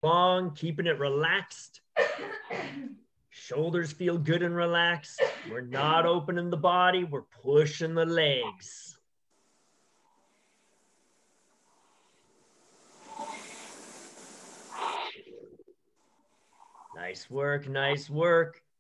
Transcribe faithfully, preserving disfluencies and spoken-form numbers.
long, keeping it relaxed. Shoulders feel good and relaxed. We're not opening the body, we're pushing the legs. Nice work, nice work.